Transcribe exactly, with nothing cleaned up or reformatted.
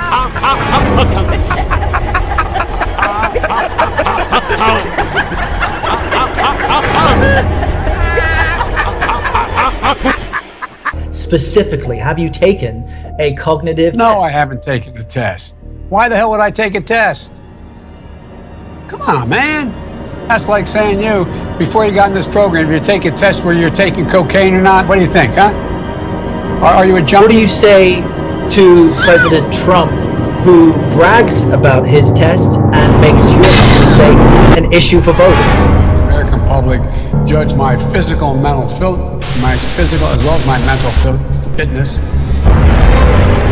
Specifically, have you taken a cognitive No, test? I haven't taken a test. Why the hell would I take a test? Come on, man. That's like saying you, before you got in this program, you take a test where you're taking cocaine or not. What do you think, huh? Are, are you a junkie? What do you say to President Trump, who brags about his test and makes your mistake an issue for voters? The American public judge my physical and mental fit, my physical as well as my mental fit, fitness.